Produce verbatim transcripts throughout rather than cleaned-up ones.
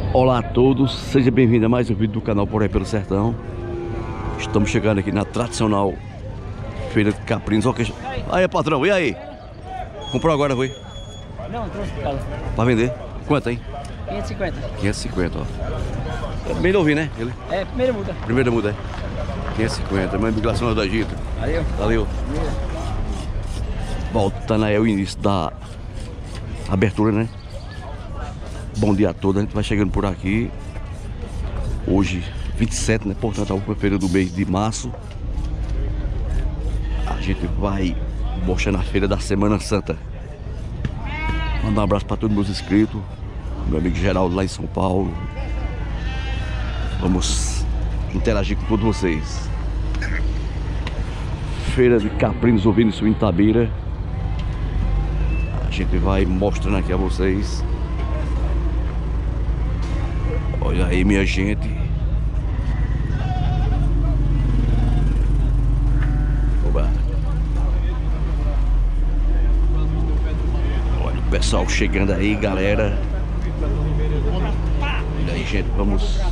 Olá a todos, seja bem-vindo a mais um vídeo do canal Por Aí Pelo Sertão. Estamos chegando aqui na tradicional Feira de Caprinos. Aí, patrão, e aí? Comprou agora, foi? Não, trouxe pra casa. Pra vender? Quanto, hein? quinhentos e cinquenta. quinhentos e cinquenta, ó. É bem novinho, né? Ele? É, primeira muda. Primeira muda, é? quinhentos e cinquenta, mãe migração do Egito. Valeu. Valeu. Voltando aí ao início da abertura, né? Bom dia a todos, a gente vai chegando por aqui. Hoje, vinte e sete, né? Portanto, a última feira do mês de março. A gente vai mostrando a feira da Semana Santa. Mandar um abraço para todos os meus inscritos. Meu amigo Geraldo lá em São Paulo. Vamos interagir com todos vocês. Feira de Caprinos, Ovinos, Suíno, Itabira. A gente vai mostrando aqui a vocês. Olha aí, minha gente. Oba. Olha o pessoal chegando aí, galera. Olha aí, gente, vamos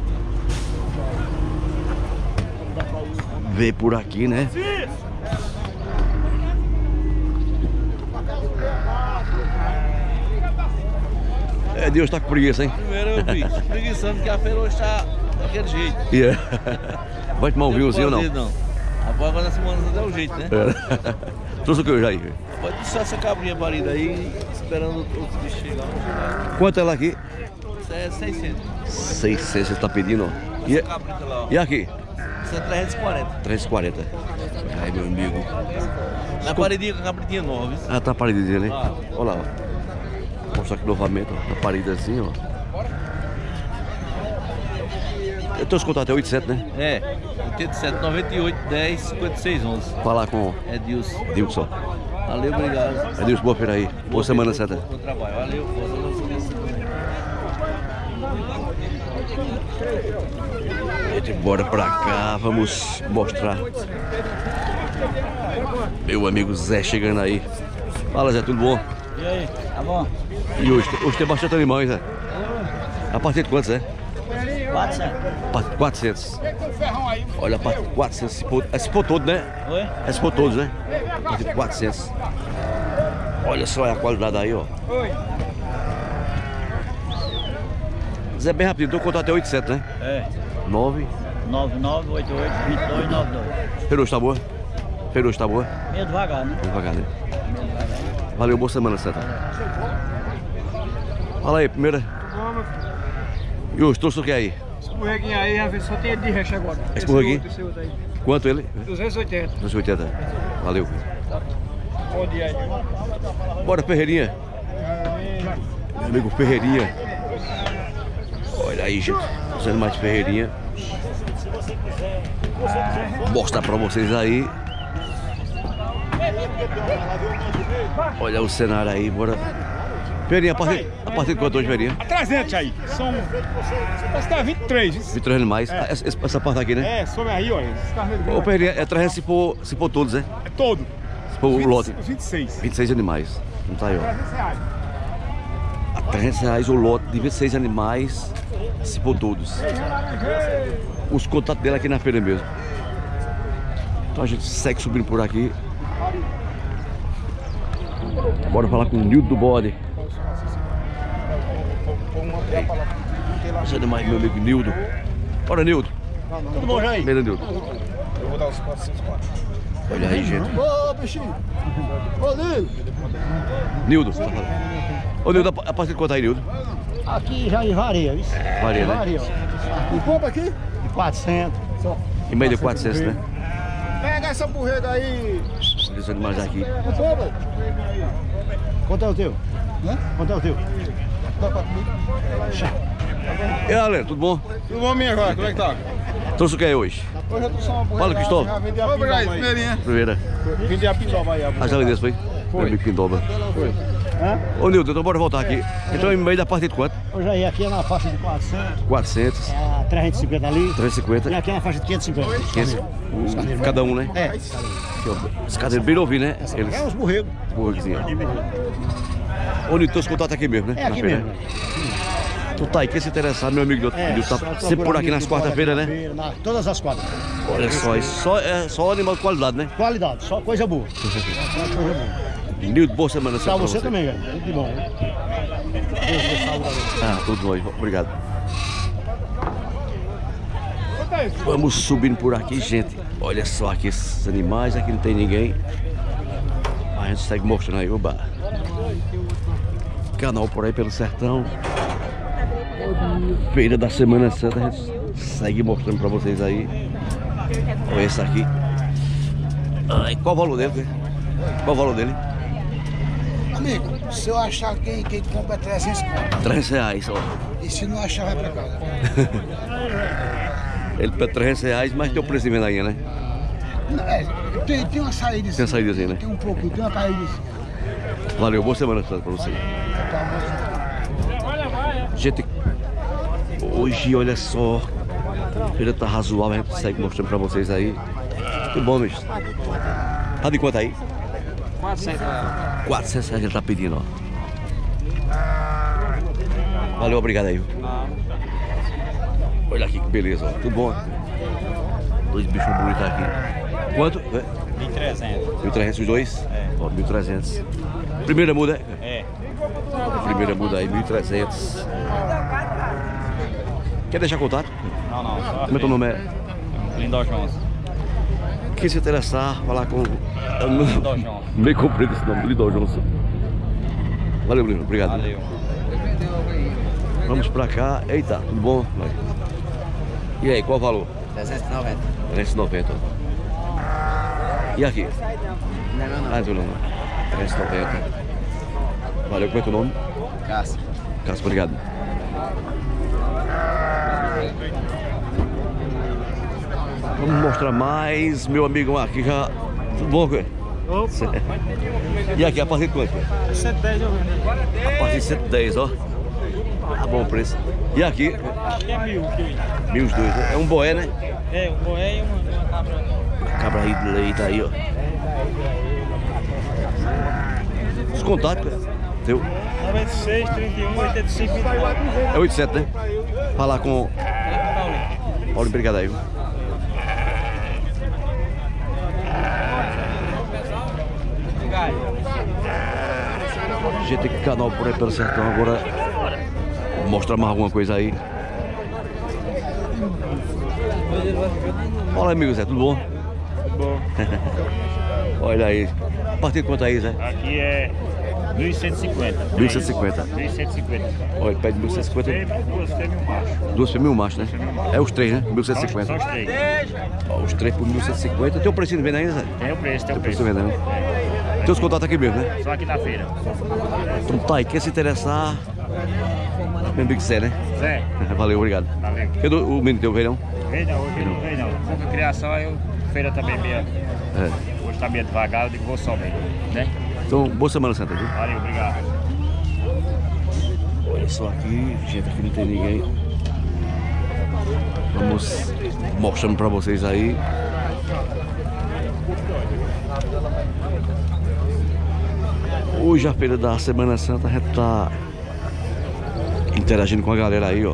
ver por aqui, né? É, Deus tá com preguiça, hein? Primeiro eu vi, preguiçando que a feira hoje tá daquele jeito. Yeah. Vai tomar um vinhozinho ou não? Não. Agora, agora na Semana Santa é o jeito, né? É. Trouxe o que hoje aí? Pode deixar essa cabrinha parida aí, esperando outros bichos chegar. Quanto é ela aqui? Isso é seiscentos. seiscentos você tá pedindo, ó. E, Essa cabrita lá, ó. e aqui? Isso é trezentos e quarenta. trezentos e quarenta. Aí, meu amigo. Na paredinha com a cabritinha nova, viu? Ah, tá a paredezinha, né? Ah. Olha lá, ó. Vou mostrar aqui novamente, ó. Na parede assim, ó. Eu tô escutando até oitocentos, né? É, oitenta e sete, noventa e oito, dez, cinquenta e seis, onze. Falar com É Dilson. o Dilson. Valeu, obrigado. É Dilson, boa feira aí. Boa Semana feira, Santa. Bom, bom trabalho. Valeu, boa Semana Santa. Gente, bora pra cá, vamos mostrar. Meu amigo Zé chegando aí. Fala, Zé, tudo bom? E aí, tá bom? E hoje, hoje tem bastante animal, hein, Zé? A partir de quantos, Zé? quatrocentos. A partir de quatrocentos. Olha, a partir de quatrocentos. Esse pô, esse pô todo, né? Oi? Esse pô todos, né? A partir de quatrocentos. Olha só a qualidade aí, ó. Oi. Zé, bem rápido, então contar até oitocentos, né? É. nove. nove nove oito oito, dois dois nove dois. Peruche tá boa? Peruche tá boa? Meio devagar, né? Vamos devagar, né? Meio devagar. Valeu, boa Semana Santa. Fala aí, primeira. E hoje, trouxe o que aí? Escorreguinho aí, a ver só tem de resto agora. Escorreguinho? Esse outro, esse outro aí. Quanto ele? duzentos e oitenta. duzentos e oitenta. Valeu. Bom dia aí. Bora, Ferreirinha. Meu amigo Ferreirinha. Olha aí, gente. Os animais de Ferreirinha. Vou mostrar pra vocês aí. Olha o cenário aí, bora. Ferreirinha, a partir, a partir de quanto hoje, Ferreirinha? A trezentos aí. São. Parece que tá vinte e três. vinte e três animais. É. Ah, essa, essa parte aqui, né? É, sobe aí, olha. Esse carro Ô, Ferreirinha, é trezentos se for, se for todos, né? é todo. Se for o lote. vinte e seis. vinte e seis animais. Não tá aí, ó. trezentos reais. A trezentos reais o lote de vinte e seis animais, se for todos. Os contatos dela aqui na feira mesmo. Então a gente segue subindo por aqui. Bora falar com o Nildo do Bode. Os animais, meu amigo Nildo. Bora, Nildo. Tudo bom, Jair? Primeiro, Nildo. Eu vou dar os quatrocentos quatro. Olha aí, gente. Ô, bichinho. Ô, Nildo. Nildo. Ô, Nildo, a partir de quanto aí, Nildo? Aqui já varia, viu? Varia, né? Varia. E compra aqui? De quatrocentos. Em média quatrocentos, né? Pega essa burrega aí. Olha os animais aqui. Não compra? Quanto é o teu? Hã? Quanto é o teu? Dá pra comigo? E aí, galera, tudo bom? Tudo bom, minha joia? Como é que tá? Trouxe o que aí hoje? Hoje eu tô só uma burrega. Fala, Cristóvão. Já vendi a pindoba aí. Primeirinha. Primeira. Vendi a pindoba aí. Ah, já vendeu, foi? Meu amigo Pindoba. Foi. Hã? Ô, Nildo, então bora voltar aqui. Então, em meio da parte de quanto? Hoje aí aqui é na faixa de quatrocentos. quatrocentos. É, trezentos e cinquenta ali. trezentos e cinquenta. E aqui é na faixa de quinhentos e cinquenta. quinhentos. O- Cada um, né? É. Aqui, ó. Os cadeiros bem novinhos, né? Eles. É uns borregos. Porra, aqui, ó. Ô, Nildo, os contatos aqui mesmo, né? É Na aqui feira, mesmo. né? Tu tá aí, quem se interessar, meu amigo, É, do, tá só sempre por procurar aqui nas amigo do quarta-feiras, Bora né? Feira, na- Todas as quadras. Olha só, isso só, é só animal de qualidade, né? Qualidade, só coisa boa. Só coisa boa. Nildo, boa semana Pra sempre você também, velho. Tudo de bom. Hein? Deus te salve, galera. Ah, tudo bom, obrigado. Vamos subindo por aqui, gente. Olha só aqui esses animais, aqui não tem ninguém. A gente segue mostrando aí, oba. Canal por aí pelo sertão. Feira da Semana Santa, a gente segue mostrando pra vocês aí. Olha esse aqui. Ai, qual o valor dele? Qual o valor dele? Amigo, se eu achar quem, quem compra é trezentos conto. trezentos reais, ó. E se não achar, vai pra casa. Ele pede trezentos reais, mas tem o preço de venda ainda, né? É, tem, tem uma saída. Tem uma saídazinha, né? Tem um pouquinho, tem uma saída. Valeu, boa Semana Santa pra você. Gente, hoje olha só, a feira tá razoável, a gente segue mostrando pra vocês aí. Tudo bom, bicho? Tá de quanto aí? quatrocentos reais a gente tá pedindo, ó. Valeu, obrigado aí. Olha aqui que beleza, ó. Tudo bom? Dois bichos bonitos aqui. Quanto? mil e trezentos. mil e trezentos os dois? É. Ó, mil e trezentos. Primeira muda, é? É. Primeira muda aí, mil e trezentos. Quer deixar contato? Não, não. Só Como é teu nome? É? Lindor Jones. Quem se interessar, falar com... Lindor Jones. Meio comprido esse nome, Lindor Jones. Valeu, Bruno. Obrigado. Valeu. Vamos pra cá. Eita, tudo bom? Vai. E aí, qual o valor? trezentos e noventa. trezentos e noventa. E aqui? Ah, teu nome. trezentos e noventa. Valeu, como é teu nome? Cássio. Cássio, obrigado. Vamos mostrar mais. Meu amigo aqui já... Tudo bom, cara? Opa. E aqui, a partir de quanto? cento e dez eu vendo. A partir de cento e dez, ó. Tá bom o preço. E aqui? Aqui é mil. Mil os dois. É um boé, né? É, um boé e uma, uma cabra. Cabra aí de leite aí, ó. Os contatos, cara. Teu. noventa e seis, trinta e um, oitenta e cinco, vinte e quatro. É oitocentos e sete, né? Falar com... Paulo, obrigado aí. Viu? Gente, canal por aí pelo sertão agora. Vou mostrar mais alguma coisa aí. Fala, amigo Zé, tudo bom? Bom. Olha aí. A partir de quanto aí, Zé? Aqui é mil cento e cinquenta. mil cento e cinquenta. mil cento e cinquenta. Olha, ele pede mil cento e cinquenta. Duas fêmeas e um macho. Duas fêmeas e um macho, né? É os três, né? mil cento e São cinquenta. os três. Ó, os três por mil cento e cinquenta. Tem o preço de venda ainda, Zé? Tem o preço, tem Tem o o preço preço. de venda, né? Tem os contatos aqui mesmo, né? Só aqui na feira. Então tá aí, quer se interessar? Meu amigo Zé, né? Zé, Valeu, obrigado. valeu. Cadê o menino teu, veio não? Vem não, hoje não vem não. Pouca criação, aí eu, feira também meia. É. Hoje tá meio devagar, eu digo vou só bem, né? Então, boa Semana Santa, viu? Valeu, obrigado. Olha só aqui, gente, aqui não tem ninguém. Vamos mostrando pra vocês aí. Hoje a feira da Semana Santa, a gente tá interagindo com a galera aí, ó.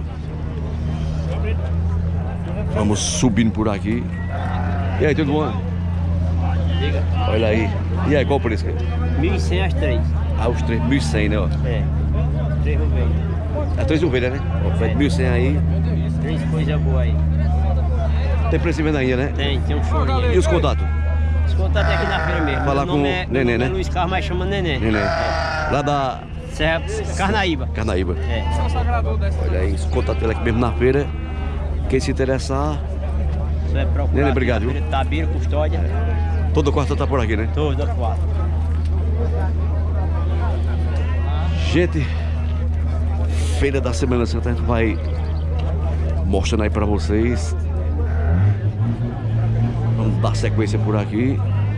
Vamos subindo por aqui. E aí, tudo bom? Olha aí. E aí, qual o preço? mil e cem as três. Ah, os três mil e cem, né? Ó. É. Três ovelhas. É três ovelhas, né? Ó, pede mil e cem aí. Três coisas boas aí. Tem preço de venda ainda, né? Tem, tem um chorinho. E os contatos? Os contatos é aqui na feira mesmo. Falar Meu nome com é, Nenê, meu nome né? é Luiz Carlos, mas chama Nenê. Neném. Lá da Serra Carnaíba. Carnaíba. É. Olha aí, os contatos dele aqui mesmo na feira. Quem se interessar, Você vai procurar. Nenê, obrigado, aqui na viu? feira de Tabira, Custódia. toda quarta tá por aqui, né? Toda quatro. Gente, feira da Semana Santa, a gente vai mostrando aí pra vocês. Vamos dar sequência por aqui.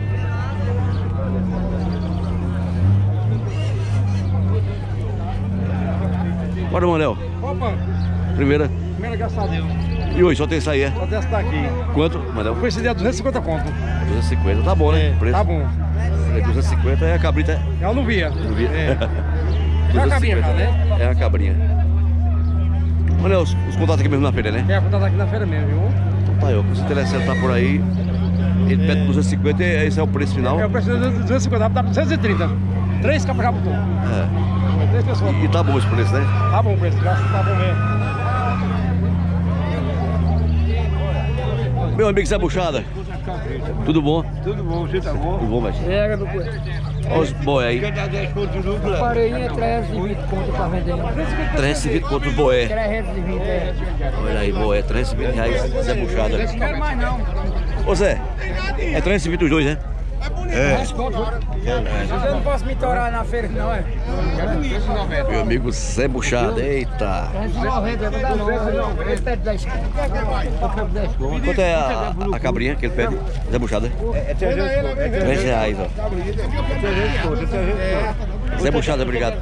Bora, Manel. Opa, Primeira. primeira graças a Deus. E hoje só tem isso aí, é? Vou testar aqui. Quanto, Manel? Com esse dia duzentos e cinquenta conto. duzentos e cinquenta, tá bom, né? Preço. Tá bom. duzentos e cinquenta é a cabrita. É uma luvia. Não vi. É. É uma cabrinha já, né? É a cabrinha. Olha os, os contatos aqui mesmo na feira, né? É, vou estar aqui na feira mesmo, viu? Então tá aí, ó. Se o telecentro tá por aí, ele pede duzentos e cinquenta e esse é o preço final. É, o preço de duzentos e cinquenta, dá duzentos e trinta. Três capas já botou. É. Três pessoas. E tá bom esse preço, né? Tá bom o preço, graças tá bom mesmo. Meu amigo Zé Buchada, tudo bom? Tudo bom, você tá bom? Tudo bom, mas Pega do coelho. olha os boé aí. Pareinha trezentos e vinte conto tá vendendo. trezentos e vinte conto os boé. trezentos e vinte, é. Olha aí, boé, trezentos e vinte reais, Zé Buchada. Não quero mais não. Ô Zé, é trezentos e vinte os dois, né? É. Eu não posso me torar na feira não, é? Meu amigo Zé Buchada, eita. trezentos e noventa, vou dar não. Ele pede dez conto. Quanto é a, a cabrinha que ele pede, Zé Buchada? É trezentos, é trezentos reais, ó. trezentos, trezentos. Zé Buchada, obrigado.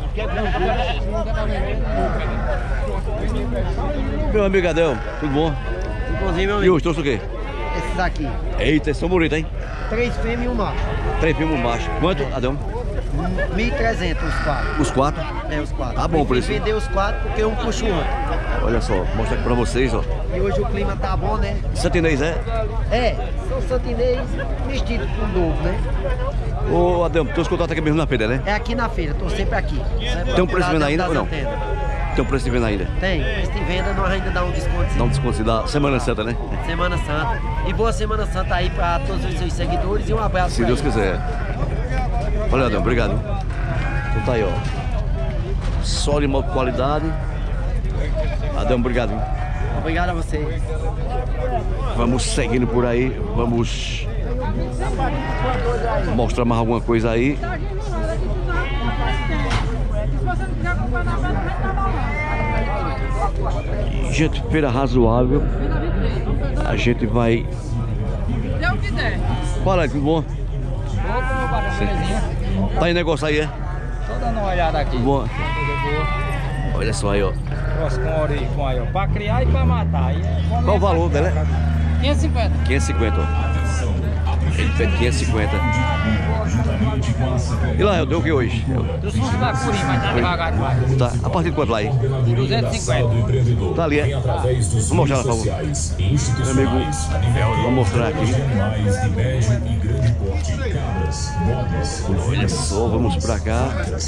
Meu amigo Adel, tudo bom? Tudo bonzinho, meu E amigo. hoje trouxe o quê? Esses aqui. Eita, esses são bonitos, hein? Três fêmeas e um macho. Três filmes macho. Quanto, Adão? mil e trezentos os quatro. Os quatro? É, os quatro. Tá bom o Prefiro preço. vender os quatro porque um puxa o outro. Olha só, mostra aqui pra vocês, ó. E hoje o clima tá bom, né? Santinês, é? É, são santinês vestidos com dobro, né? Ô, Adão, teus contatos aqui mesmo na feira, né? É aqui na feira, tô sempre aqui. Sempre Tem um preço de venda ainda das ou não? antenas. Tem um preço de venda ainda. Tem, preço de venda nós ainda dá um desconto. Dá um desconto da Semana Santa, né? Semana Santa. E boa Semana Santa aí pra todos os seus seguidores e um abraço. Se pra Deus eles. quiser. Olha, Adão, obrigado. Então tá aí, ó. Só de uma qualidade. Adão, obrigado. Obrigado a vocês. Vamos seguindo por aí. Vamos mostrar mais alguma coisa aí. Gente, feira razoável. A gente vai. Fala aí, tudo bom? Tá em negócio aí, é? Tô dando uma olhada aqui. Tudo bom? Olha só aí, ó. Gosto com orelha, com aí, ó. Pra criar e pra matar. Aí é bom. Qual o valor dela? quinhentos e cinquenta. quinhentos e cinquenta, ó. Ele pede quinhentos e cinquenta. E lá, eu dei o que hoje? Eu- Trouxe uns bacurinhos, mas tá devagar demais. Tá, a partir de quanto lá aí? duzentos e cinquenta. Tá ali, é? Vamos mostrar lá, por favor. Meu amigo, vou mostrar aqui. Olha só, vamos pra cá.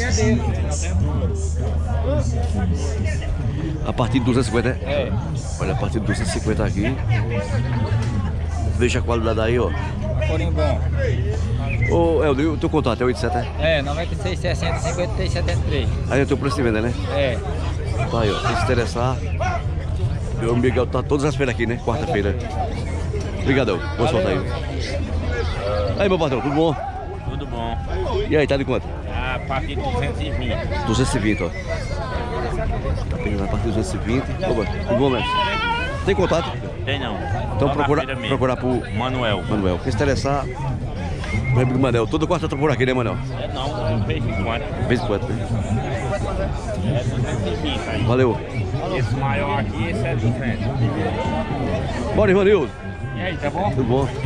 A partir de duzentos e cinquenta, é? É. Olha, a partir de duzentos e cinquenta aqui. Veja a qualidade aí, ó. Corinho bom. Ô, Helder, o teu contato é oito sete, é? É, noventa e seis, sessenta, cinquenta e três, setenta e três. Aí é o teu preço de venda, né? É. Tá aí, ó. Quem se interessar. Meu Miguel tá todas as feiras aqui, né? Quarta-feira. Obrigadão. Boa sorte aí. Aí, meu patrão, tudo bom? Tudo bom. E aí, tá de quanto? A partir de duzentos e vinte. duzentos e vinte, ó. Tá pegando a partir de duzentos e vinte. Opa, tudo bom, mestre? Tem contato? Tem não. Então Só na procura, feira mesmo. procurar pro Manuel. Manuel. Quem se interessar, meu amigo Manuel. Toda quarta tá por aqui, né, Manuel? É não, de vez em quando. De vez em quando, né? É duzentos e vinte aí. Valeu. Esse maior aqui, esse é duzentos. Bora, Ivanildo. E aí, tá bom? Tudo bom?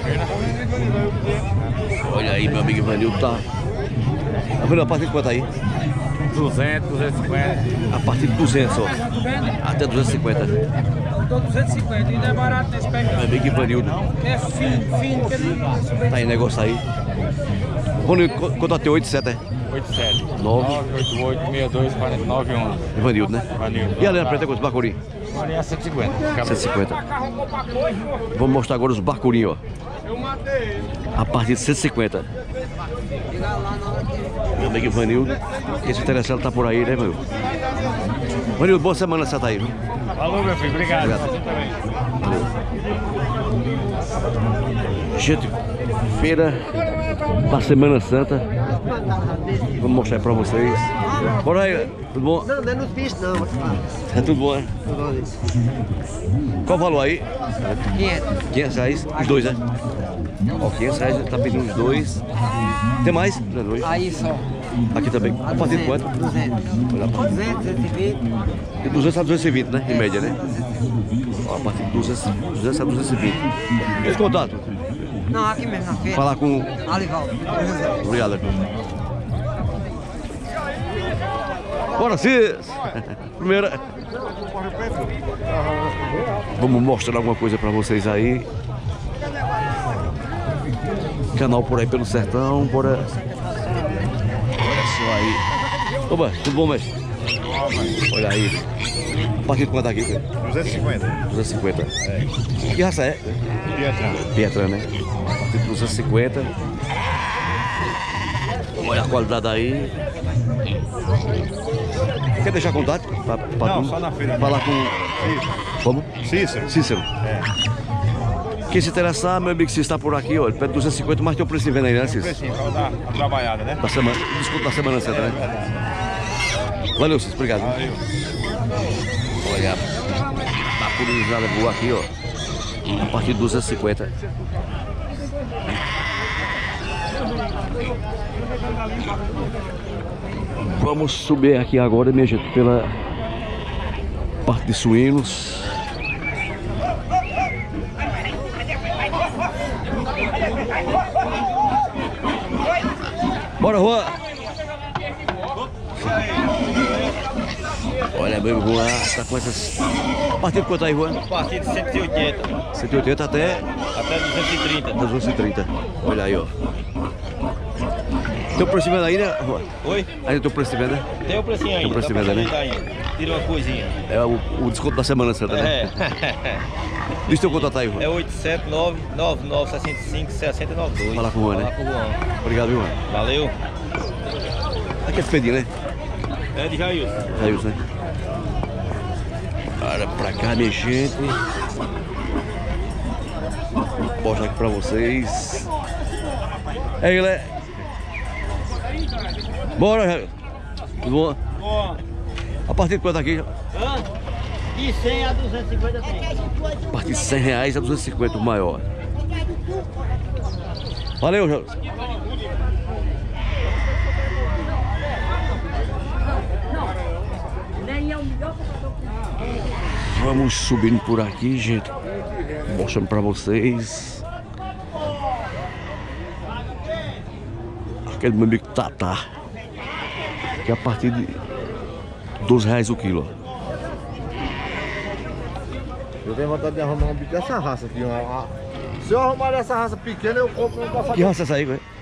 Olha aí, meu amigo Ivanildo tá. Tá vendo a partir de quanto aí? duzentos, duzentos e cinquenta. A partir de duzentos, ó. Até duzentos e cinquenta. Tô duzentos e cinquenta, ainda é barato nesse pé. Meu amigo Ivanildo. É fino, fino, que ele Tá aí negócio aí. Ivanildo, contato teu oito sete, é? oito sete. nove. oito oito, seis dois, quatro nove, onze. Ivanildo, né? Ivanildo. E a Helena Preta, quantos bacurim? Olha, é cento e cinquenta. cento e cinquenta. Vamos mostrar agora os bacurinhos, ó. A partir de cento e cinquenta. Meu amigo Ivanildo. Esse interessado tá por aí, né, meu? Ivanildo, boa semana você tá aí, viu? Falou, meu filho. Obrigado. Obrigado. Você também. Valeu. Gente, feira da Semana Santa. Vamos mostrar aí pra vocês. Bora aí, tudo bom? Não, não é nos bichos não. É tudo bom, né? Qual o valor aí? quinhentos. quinhentos reais, os dois, né? Ó, quinhentos reais, tá pedindo os dois. Tem mais? Não é dois? Aí só. Aqui também. A partir de quanto? duzentos. Olha, a partir duzentos, duzentos e vinte. de duzentos a duzentos e vinte, né? Em média, né? Ó, a partir de duzentos, duzentos a duzentos e vinte. E os contatos? Não, aqui mesmo na feira. Falar com... Alivaldo. Obrigado. Bora, Cis! Primeira... Vamos mostrar alguma coisa pra vocês aí. Canal Por Aí Pelo Sertão, bora. Olha só aí. Opa, tudo bom, mestre? Olha aí. A partir de quanto aqui? duzentos e cinquenta. duzentos e cinquenta. É. Que raça é? Pietran. Pietran, né? A partir de duzentos e cinquenta. Olha a qualidade aí. Quer deixar contato? Pra, pra Não, tu? só na feira. Falar com... Como? Cícero. Cícero. É. Quem se interessar, meu amigo, se está por aqui, ó, ele pede duzentos e cinquenta, mas tem o preço de venda aí, né, Cícero? Precinho, pra dar uma trabalhada, né? Da semana, desculpa, da semana santa, né? Valeu, Cícero, obrigado. Valeu. Olha, a purinizada boa aqui, ó. A partir de duzentos e cinquenta. Vamos subir aqui agora, minha gente, pela parte de suínos. Bora, Juan! Olha, meu Juan, tá com essas... A partir de quanto aí, Juan? A partir de cento e oitenta. cento e oitenta até... Até duzentos e trinta. duzentos e trinta. Olha aí, ó. Tem o preço de venda aí, né, Juan? Oi? Ainda tem o preço de venda? Tem o precinho ainda. Tem o preço de tá venda, né? pra ainda. Tira uma coisinha. É o, o desconto da Semana Santa, né? É. Deixa eu contato aí, Juan. É oito sete nove nove nove seis cinco seis zero nove dois. Fala com o Juan, né? Fala com o Juan. Obrigado, viu, Juan? Valeu. Aqui é despedinho, né? É de Jailson. Jailson, né? Olha pra cá, minha gente. Vou mostrar aqui pra vocês. Aí, galera. Bora, Jailson. Tudo bom? Bom. A partir de quanto aqui? Hã? De cem a duzentos e cinquenta tem. A partir de cem reais a duzentos e cinquenta, o maior. Valeu, Jailson. Vamos subindo por aqui, gente. Mostrando pra vocês. Aquele meu amigo Tatá. Que é a partir de doze reais o quilo. Eu tenho vontade de arrumar um bicho dessa raça aqui. Uma, uma... Se eu arrumar essa raça pequena, eu compro um pra fazer. Que raça é essa aí, velho?